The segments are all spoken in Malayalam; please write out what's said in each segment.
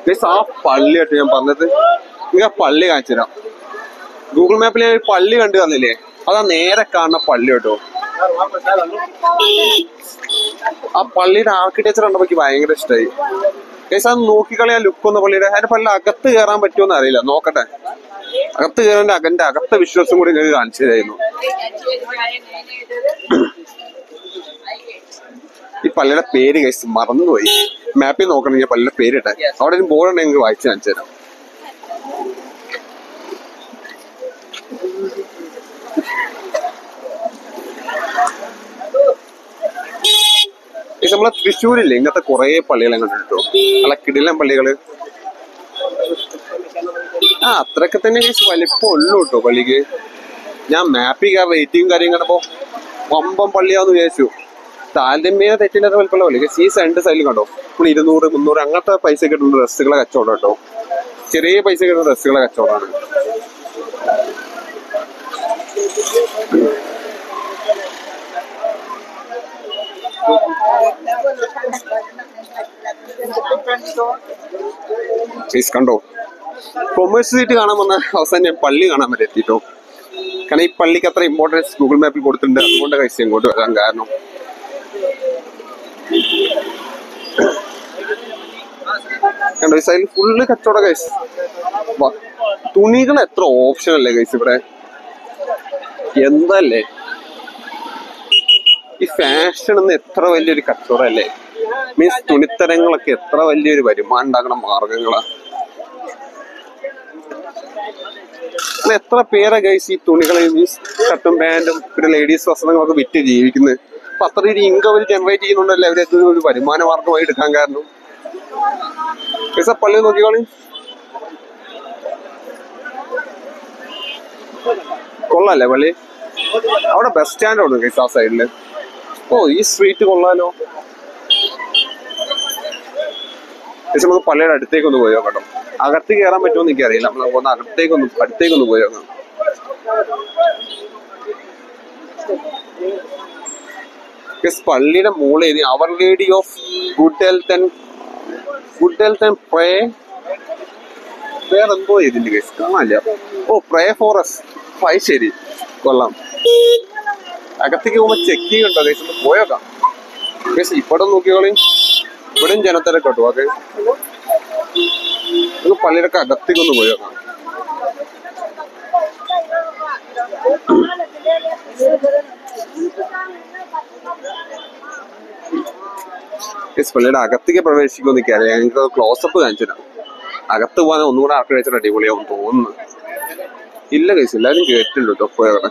ആ പള്ളി കേട്ടോ ഞാൻ പറഞ്ഞത്. നിങ്ങൾക്ക് ആ പള്ളി കാണിച്ചു തരാം. ഗൂഗിൾ മാപ്പിൽ പള്ളി കണ്ടു തന്നില്ലേ, അതാ നേരെ കാണുന്ന പള്ളി കേട്ടോ. ആ പള്ളിയുടെ ആർക്കിടെക്ചർ കണ്ടപ്പോ എനിക്ക് ഭയങ്കര ഇഷ്ടമായി. അത് നോക്കിക്കളയാ ലുക്ക് ഒന്ന് പള്ളിയുടെ. അതിന്റെ പള്ളി അകത്ത് കയറാൻ പറ്റുമോന്ന് അറിയില്ല, നോക്കട്ടെ. അകത്ത് കയറേണ്ട അകത്തെ വിശ്വാസം കൂടി നിങ്ങൾക്ക് കാണിച്ചു തരായിരുന്നു. ഈ പള്ളിയുടെ പേര് കഴിച്ച് മറന്നുപോയി. മാപ്പിൽ നോക്കണം ഞാൻ പള്ളിയുടെ പേരിട്ടെ. അവിടെ ഒരു ബോർഡ് ഉണ്ടെങ്കിൽ നിങ്ങൾക്ക് വായിച്ചു കാണിച്ചു തരാം. നമ്മളെ തൃശ്ശൂരില്ലേ ഇങ്ങനത്തെ കുറെ പള്ളികളെ കണ്ടിട്ടോ, നല്ല കിടിലൻ പള്ളികള്. അത്രയൊക്കെ തന്നെ വലിപ്പം ഉള്ളു കേട്ടോ പള്ളിക്ക്. ഞാൻ മാപ്പിൽ റേറ്റിംഗ് കാര്യം കണ്ടപ്പോ വമ്പം പള്ളിയാന്ന് വിചാരിച്ചു. താരതമ്യേന തെറ്റില്ലാത്ത വലിപ്പമുള്ള പള്ളി. ഈ രണ്ട് സൈഡിൽ കണ്ടോ, ഇപ്പോൾ 200, 300 അങ്ങനത്തെ പൈസ കിട്ടുന്ന ഡ്രസ്സുകളെ കച്ചവടം കേട്ടോ. ചെറിയ പൈസ കിട്ടുന്ന ഡ്രസ്സുകളെ കച്ചവടമാണ്. കണ്ടോ, കൊമേഴ്സ് സീറ്റ് കാണാൻ വന്ന അവസാനം ഞാൻ പള്ളി കാണാൻ വരെ എത്തിട്ടോ. കാരണം ഈ പള്ളിക്ക് അത്ര ഇമ്പോർട്ടൻസ് ഗൂഗിൾ മാപ്പിൽ കൊടുത്തിട്ടുണ്ട്. അതുകൊണ്ട് കഴിച്ച് ഇങ്ങോട്ട് വരാൻ കാരണം. കണ്ടോ ഈ സൈഡിൽ ഫുള്ള് കച്ചവട കഴിച്ച്. തുണികൾ എത്ര ഓപ്ഷൻ അല്ലേ കഴിച്ച് ഇവിടെ. എന്തല്ലേ ഈ ഫാഷൻ എന്ന് എത്ര വലിയൊരു കച്ചവടല്ലേ. മീൻസ് തുണിത്തരങ്ങളൊക്കെ എത്ര വലിയൊരു വരുമാനം ഉണ്ടാക്കണ മാർഗങ്ങളാ. എത്ര പേരെ ഗൈസ് ഈ തുണികളെ മീൻസ് ഷർട്ടും പാന്റും പിന്നെ ലേഡീസ് വസ്ത്രങ്ങളൊക്കെ വിറ്റ് ജീവിക്കുന്നത്. അപ്പൊ അത്ര ഒരു ഇൻകം അവർ ജനറേറ്റ് ചെയ്യുന്നുണ്ടല്ലേ അവരത് ഒരു വരുമാന മാർഗമായി എടുക്കാൻ കാരണം. ഗൈസ് ആ പള്ളി നോക്കിക്കോളി, കൊള്ളാല്ലേ പള്ളി. അവിടെ ബസ് സ്റ്റാൻഡ് ഉണ്ട് ഗൈസ് ആ സൈഡില്. ഈ സ്ട്രീറ്റ് കൊള്ളാലോ. നമുക്ക് പള്ളിയുടെ അടുത്തേക്കൊന്ന് പോയോ കേട്ടോ. അകത്ത് കയറാൻ പറ്റുമെന്ന് എനിക്കറിയില്ല. നമ്മൾ പോകുന്ന അടുത്തേക്കൊന്ന് പോയോ. പള്ളിയുടെ മുകളിൽ അവർ lady of good health and pray വേറെന്തോ ഇതിന്റെ കേസ് കാണാനില്ല. Pray for us. ശരി, കൊള്ളാം. അകത്തേക്ക് പോകുമ്പോ ചെക്കിങ് ഉണ്ടോ കേസ്, ഒന്ന് പോയേക്കാം. കേസ് ഇവിടെ നോക്കിയോളി, ഇവിടെയും ജനത്തിരക്ക് കേട്ടോ. അത് പള്ളിയിലൊക്കെ അകത്തേക്ക് ഒന്ന് പോയേക്കാം. പള്ളിയുടെ അകത്തേക്ക് പ്രവേശിക്കുമെന്ന് എനിക്കറിയാം. ഞങ്ങൾക്ക് ക്ലോസപ്പ് കാണിച്ചിട്ടാണ്. അകത്ത് പോകാൻ ഒന്നുകൂടെ ആർക്കിടെക്ചർ അടിപൊളിയാവും തോന്നുന്നു. ഇല്ല കേസ് എല്ലാവരും കേട്ടിട്ടുണ്ട് കേട്ടോ. പോയവിടെ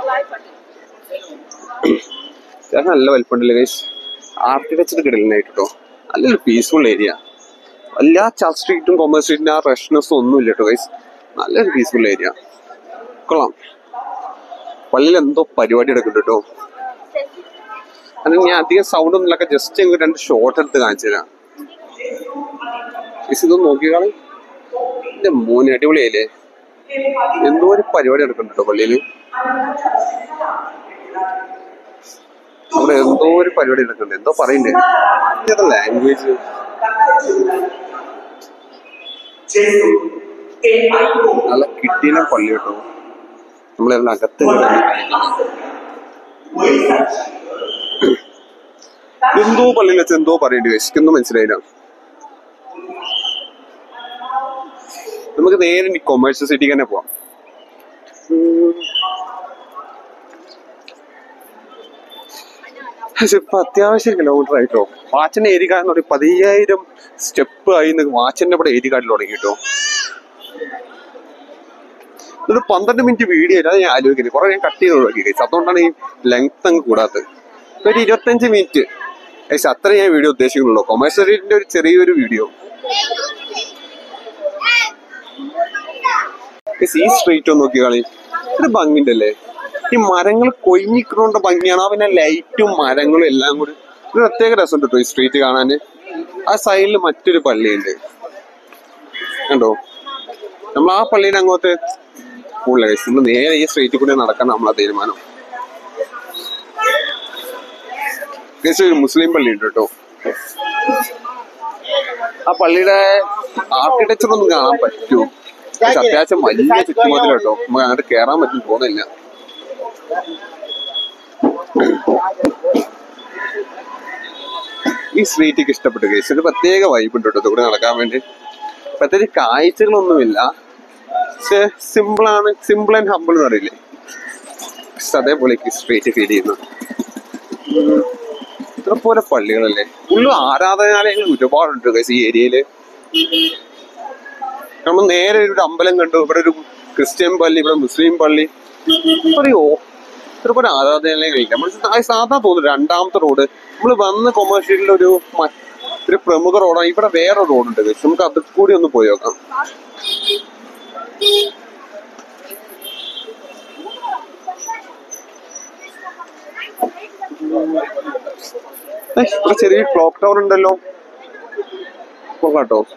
നല്ല വലിപ്പമുണ്ടല്ലേ ഗൈസ്. ആർക്കിടെക്ചർ കിടലിനായിട്ട് കേട്ടോ. നല്ലൊരു പീസ്ഫുൾ ഏരിയ. എല്ലാ ചർച്ച് സ്ട്രീറ്റും കൊമേഴ്സ് സ്ട്രീറ്റിന്റെ ആ റഷ്നെസ്സും ഒന്നും ഇല്ല കേട്ടോ ഗൈസ്. നല്ലൊരു പീസ്ഫുൾ ഏരിയ, കൊള്ളാം. പള്ളിയിൽ എന്തോ പരിപാടി എടുക്കുന്നുണ്ട് കേട്ടോ. അത് ഞാൻ അധികം സൗണ്ട് ഒന്നുമില്ല, ജസ്റ്റ് ഞങ്ങൾക്ക് 2 ഷോട്ട് എടുത്ത് കാണിച്ചു തരാം. ഇതൊന്നും നോക്കിക്കാളെ. എന്റെ മോന് അടിപൊളിയായില്ലേ. എന്തോ ഒരു പരിപാടി എടുക്കുന്നുണ്ട് കേട്ടോ പള്ളിയില്. അവിടെ എന്തോ ഒരു പരിപാടി എടുക്കുന്നുണ്ട്. എന്തോ പറയണ്ടേ, ഏതാ ലാംഗ്വേജ്. നല്ല കിട്ടിയ പള്ളി കേട്ടോ. നമ്മളെല്ലാം അകത്ത് എന്തോ പള്ളിയിൽ വെച്ച് എന്തോ പറയേണ്ടി എനിക്കൊന്നും മനസ്സിലായില്ല. നമുക്ക് നേരെ കൊമേഴ്സ്യൽ സിറ്റിക്ക് തന്നെ പോവാം. ഇപ്പൊ അത്യാവശ്യം കിലോമീറ്റർ ആയിട്ടോ. വാച്ചിന്റെ ഏരിയ കാർഡ് 15,000 സ്റ്റെപ്പ് ആയി. വാച്ചിന്റെ ഇവിടെ ഏരിയ കാർഡിൽ തുടങ്ങി കേട്ടോ. ഒരു 12 മിനിറ്റ് വീഡിയോ അല്ല ഞാൻ ആലോചിക്കുന്നത്. കുറെ ഞാൻ കട്ട് ചെയ്ത് നോക്കി കഴിച്ചു. അതുകൊണ്ടാണ് ഈ ലെങ്ത് അങ്ങ് കൂടാത്തത്. ഒരു 25 മിനിറ്റ് കഴിച്ചു, അത്ര ഞാൻ വീഡിയോ ഉദ്ദേശിക്കുന്നുള്ളൂ. കൊമേഴ്സ്യലിന്റെ ഒരു ചെറിയൊരു വീഡിയോ. ഈ സ്ട്രീറ്റ് ഒന്ന് നോക്കി കളി, ഒരു ഭംഗിന്റെ അല്ലേ. ഈ മരങ്ങൾ കൊഴിഞ്ഞിക്കണോണ്ട ഭംഗിയാണ്. പിന്നെ ലൈറ്റും മരങ്ങളും എല്ലാം കൂടി ഒരു പ്രത്യേക രസം കിട്ടും ഈ സ്ട്രീറ്റ് കാണാന്. ആ സൈഡിൽ മറ്റൊരു പള്ളിയുണ്ട് കണ്ടോ. നമ്മൾ ആ പള്ളിയുടെ അങ്ങോട്ട് കൂടുതൽ നമ്മൾ നേരെ ഈ സ്ട്രീറ്റിൽ കൂടി നടക്കാൻ നമ്മളെ തീരുമാനം. ഒരു മുസ്ലിം പള്ളി ഉണ്ട് കേട്ടോ. ആ പള്ളിയുടെ ആർക്കിടെക്ചർ ഒന്നും കാണാൻ പറ്റൂ. പക്ഷെ അത്യാവശ്യം വലിയ ചുറ്റുമതിൽ കേട്ടോ, നമുക്ക് അങ്ങോട്ട് കയറാൻ പറ്റും തോന്നില്ല. ഈ സ്ട്രീറ്റിക്ക് ഇഷ്ടപ്പെട്ടു ഗൈസ്. ഒരു പ്രത്യേക വൈബ് ഉണ്ട് കേട്ടോ ഇവിടെ നടക്കാൻ വേണ്ടി. പ്രത്യേകിച്ച് കാഴ്ചകളൊന്നുമില്ല, പക്ഷെ സിമ്പിളാണ്. സിമ്പിൾ ആൻഡ് ഹമ്പിൾ എന്ന് പറയില്ലേ, പക്ഷെ അതേപോലെ ഈ സ്ട്രീറ്റ് ഫീൽ ചെയ്യുന്നു. ഇത്രപോലെ പള്ളികളല്ലേ, ഫുള്ള് ആരാധനാലയങ്ങൾ ഒരുപാടുണ്ട് ഗൈസ് ഈ ഏരിയയില്. നമ്മൾ നേരെ ഒരു അമ്പലം കണ്ടു, ഇവിടെ ഒരു ക്രിസ്ത്യൻ പള്ളി, ഇവിടെ മുസ്ലിം പള്ളി. പറയോ ഇത്രപോലെ ആരാധനാലയങ്ങളില്ല. നമ്മൾ സാധാ തോന്നുന്നു രണ്ടാമത്തെ റോഡ് നമ്മൾ വന്ന് കൊമേഴ്ഷ്യലിൽ ഒരു പ്രമുഖ റോഡാണ്. ഇവിടെ വേറെ റോഡുണ്ട് ഗൈസ്, നമുക്ക് അത് കൂടി ഒന്ന് പോയി നോക്കാം. ഇവിടെ ചെറിയ ക്ലോക്ക് ടവർ ഉണ്ടല്ലോ, കേട്ടോ.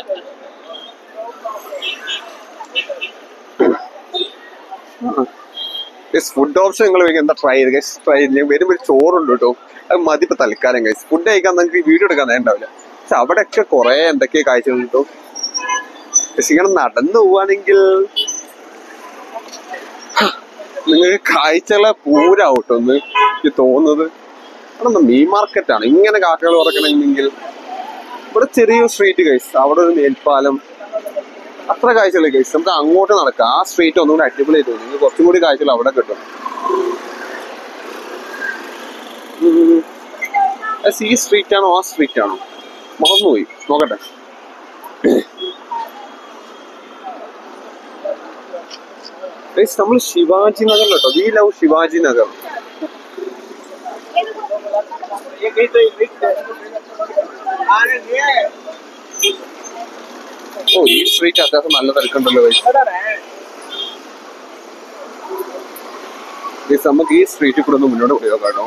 ഫുഡ് ഓപ്ഷൻ നിങ്ങൾ എന്താ ട്രൈ ചെയ്ത് ഗൈസ്? ട്രൈ ചെയ്ത് വരുമ്പോൾ ചോറുണ്ട് കേട്ടോ, അത് മതി ഇപ്പൊ തൽക്കാലം ഗൈസ്. ഫുഡ് കഴിക്കാൻ നിങ്ങൾക്ക് വീഡിയോ എടുക്കാൻ നേരണ്ടാവില്ല, പക്ഷെ അവിടെയൊക്കെ കുറെ എന്തൊക്കെയോ കാഴ്ചകൾ കിട്ടും. പക്ഷെ ഇങ്ങനെ നടന്നു പോവാണെങ്കിൽ നിങ്ങൾക്ക് കാഴ്ചകളെ പൂരാവട്ടോ ഒന്ന് എനിക്ക് തോന്നുന്നത്. അവിടെ മീൻ മാർക്കറ്റാണ്. ഇങ്ങനെ കാക്കകൾ പറക്കണമെങ്കിൽ ഇവിടെ ചെറിയൊരു സ്ട്രീറ്റ് ഗൈസ്, അവിടെ ഒരു മേൽപ്പാലം, അത്ര കാഴ്ചകൾ ഗൈസ്. നമുക്ക് അങ്ങോട്ട് നടക്കാം. ആ സ്ട്രീറ്റ് ഒന്നുകൂടി അടിപൊളിയായി തോന്നി. നിങ്ങൾക്ക് കുറച്ചും കൂടി കാഴ്ചകൾ അവിടെ കിട്ടും. ഈ സ്ട്രീറ്റ് ആണോ ആ സ്ട്രീറ്റ് ആണോ മറന്നുപോയി, നോക്കട്ടെ. നമ്മൾ ശിവാജി നഗർ കേട്ടോ. We love Shivaji Nagar. ഓ, ഈ സ്ട്രീറ്റ് അത്യാവശ്യം നല്ല തിരക്കുണ്ടല്ലോ ഗൈസ്. നമുക്ക് ഈ സ്ട്രീറ്റിൽ കൂടെ ഒന്ന് മുന്നോട്ട് പോയോ കേട്ടോ.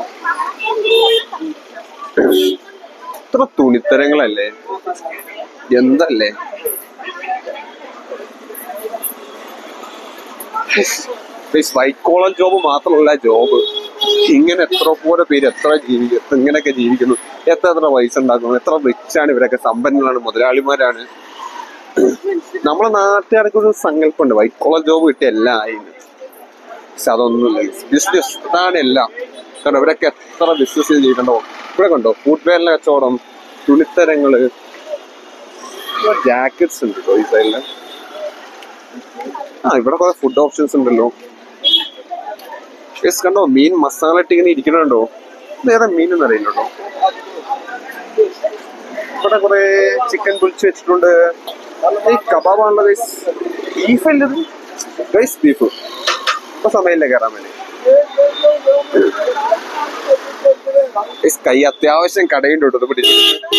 ഇത്ര തുണിത്തരങ്ങളല്ലേ, എന്തല്ലേ. വൈറ്റ് കോളർ ജോബ് മാത്രമല്ല ജോബ്. ഇങ്ങനെ എത്ര പോലെ പേര് എത്ര ഇങ്ങനെയൊക്കെ ജീവിക്കുന്നു, എത്ര പൈസ ഉണ്ടാക്കുന്നു, എത്ര റിച്ചാണ് ഇവരൊക്കെ, സമ്പന്നരാണ്, മുതലാളിമാരാണ്. നമ്മളെ നാട്ടുകാർക്ക് ഒരു സങ്കല്പമുണ്ട് വൈറ്റ് കോളർ ജോബ് കിട്ടിയ എല്ലാം ആയിരുന്നു. പക്ഷെ അതൊന്നുമില്ല. ബിസിനസ് അതാണ് എല്ലാം. കാരണം ഇവരൊക്കെ എത്ര ബിസിനസ് ചെയ്തിട്ടുണ്ടോ. ഇവിടെ കണ്ടോ ഫുട്വെയറിന്റെ കച്ചവടം, തുണിത്തരങ്ങള്, ജാക്കറ്റ്സ് ഉണ്ട് കേട്ടോ ഈ സൈഡില്. ഇവിടെ കുറെ ഫുഡ് ഓപ്ഷൻസ് ഉണ്ടല്ലോ. കണ്ടോ മീൻ മസാല ഇട്ട് ഇങ്ങനെ ഇരിക്കണുണ്ടോ. വേറെ മീൻ ഒന്നും അറിയില്ലട്ടോ. ഇവിടെ കുറെ ചിക്കൻ പൊളിച്ച് വെച്ചിട്ടുണ്ട്. ഈ കബാബാണല്ലോ ഗൈസ്. ബീഫ് അല്ലത് ഗൈസ്, ബീഫ്. ഇപ്പൊ സമയമില്ല കയറാൻ വേണ്ടി. കൈ അത്യാവശ്യം കടയുണ്ട് കേട്ടോ പിടിച്ചിട്ട്.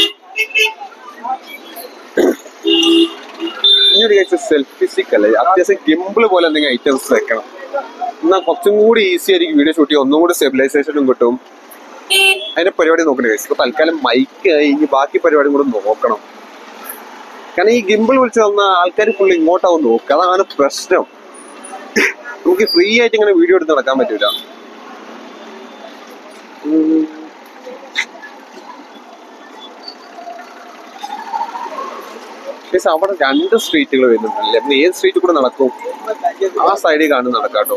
ഇനി ഒരു കേസ് സെൽഫി സ്റ്റിക്ക് അല്ലേ, അത്യാവശ്യം ഗിംബിൾ പോലെ എന്തെങ്കിലും ഐറ്റംസ് വെക്കണം. എന്നാൽ കുറച്ചും കൂടി ഈസി ആയിരിക്കും വീഡിയോ ഷൂട്ട് ചെയ്യാൻ, ഒന്നും കൂടി സ്റ്റെബിലൈസേഷനും കിട്ടും. അതിന്റെ പരിപാടി നോക്കണേ ഗൈസ്. ഇപ്പൊ തൽക്കാലം മൈക്ക് ഇനി ബാക്കി പരിപാടി കൂടെ നോക്കണം. കാരണം ഈ ഗിംബിൾ വിളിച്ച് തന്ന ആൾക്കാർ ഫുള്ള് ഇങ്ങോട്ടാവും നോക്കുക. അതാണ് പ്രശ്നം. നമുക്ക് ഫ്രീ ആയിട്ട് ഇങ്ങനെ വീഡിയോ എടുത്ത് നടക്കാൻ പറ്റൂല. അവിടെ രണ്ട് സ്ട്രീറ്റുകൾ വരുന്നുണ്ടല്ലേ. അപ്പൊ ഏത് സ്ട്രീറ്റ് കൂടെ നടക്കും? ആ സൈഡിൽ കാണും നടക്കാട്ടോ.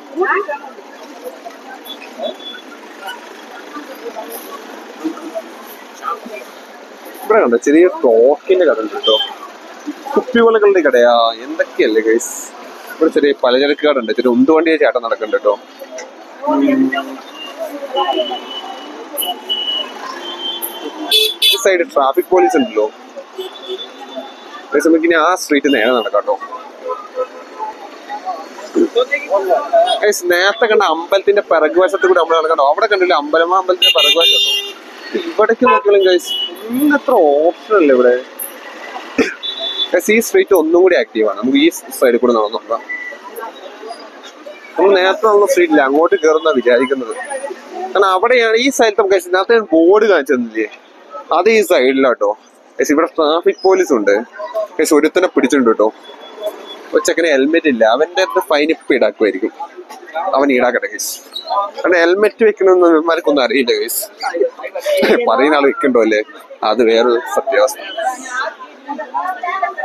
ഇവിടെ കണ്ടോ ചെറിയ ടോക്കിന്റെ കട ഉണ്ട് കേട്ടോ. കുപ്പിവളകളുടെ കടയാ, എന്തൊക്കെയല്ലേ ഗൈസ്. ഇവിടെ ചെറിയ പലചരക്ക് കട ഉണ്ട്. ചെറിയ ഉന്തുവണ്ടിയെ ചേട്ടൻ നടക്കുന്നുണ്ട് കേട്ടോ. ഈ സൈഡ് ട്രാഫിക് പോലീസ് ഉണ്ടല്ലോ. നമുക്കിനി ആ സ്ട്രീറ്റ് നേരെ നടക്കാട്ടോ. നേരത്തെ കണ്ട അമ്പലത്തിന്റെ പിറകുവശത്ത് കൂടെ നമ്മൾ നടക്കണ്ടോ. അവിടെ കണ്ടില്ല അമ്പലത്തിന്റെ പിറകുവശത്തോ. ഇവിടേക്ക് നോക്കിയാലും ഗൈസ് എത്ര ഓപ്ഷൻ അല്ലേ ഇവിടെ. ഈ സ്ട്രീറ്റ് ഒന്നും കൂടി ആക്റ്റീവാണ്. നമുക്ക് ഈ സൈഡിൽ കൂടെ നടന്നു നോക്കാം. നമ്മൾ നേരത്തെ നടന്ന സ്ട്രീറ്റില്ല, അങ്ങോട്ട് കയറുന്ന വിചാരിക്കുന്നത്. കാരണം അവിടെയാണ് ഈ സൈഡിൽ നമുക്ക് നേരത്തെ ബോർഡ് കാണിച്ചു തന്നില്ലേ, അത് ഈ സൈഡിലാട്ടോ. ഇവിടെ ട്രാഫിക് പോലീസ് ഉണ്ട്. ഒരുത്തനെ പിടിച്ചിട്ടുണ്ട് കേട്ടോ. ചെക്കന് ഹെൽമെറ്റ് ഇല്ല. അവന്റെ അടുത്ത് ഫൈൻ ഇപ്പൊ ഈടാക്കുമായിരിക്കും. അവൻ ഈടാക്കട്ടെ ഗൈസ്. കാരണം ഹെൽമെറ്റ് വെക്കണമെന്ന് ഇവന്മാർക്കൊന്നും അറിയില്ല ഗൈസ്. പറയുന്ന ആൾ വെക്കണ്ടോ അല്ലേ, അത് വേറൊരു സത്യാവസ്ഥ.